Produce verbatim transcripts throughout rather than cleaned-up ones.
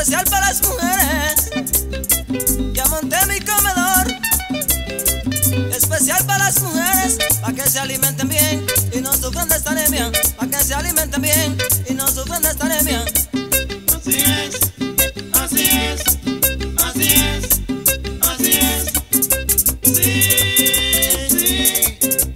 especial para las mujeres. Ya monté mi comedor, especial para las mujeres, para que se alimenten bien y no sufran de esta anemia, para que se alimenten bien y no sufran de esta anemia. Así es, así es, así es, así es. Sí, sí,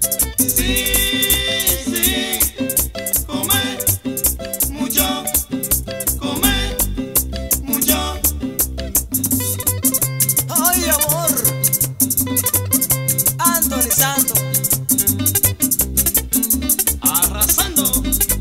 sí, sí. Come mucho, come mucho. Ay, amor, Anthony Santos, Arrasando.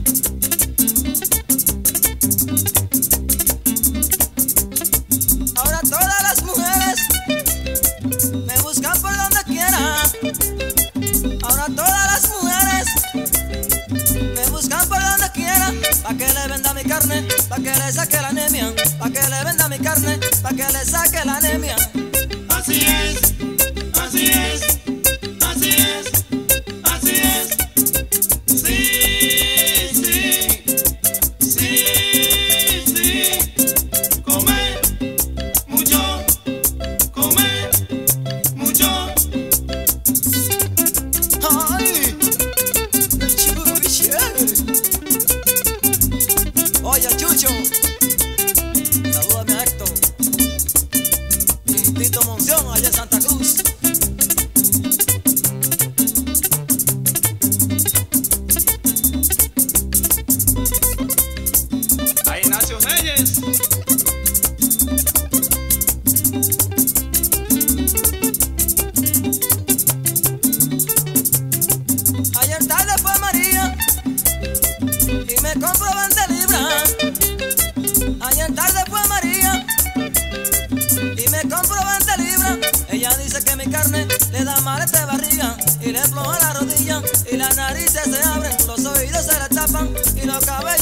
ahora todas las mujeres me buscan por donde quiera. Ahora todas las mujeres me buscan por donde quiera, pa' que le venda mi carne, pa' que le saque la anemia, pa' que le venda mi carne, pa' que le saque la anemia. Así es, así es, así es, así es. Sí, sí, sí, sí. Come mucho, come mucho. Ay, chuche. Oye, Chucho, salúdame a Héctor y Tito Monción allá en Santa Cruz. A Ignacio Reyes. Ayer tarde fue María y me compró veinte libras. Ayer tarde fue María y me compró veinte libras. Ella dice que mi carne le da mal de barriga y le floja la rodilla y las narices se abren, los oídos se le tapan y los cabellos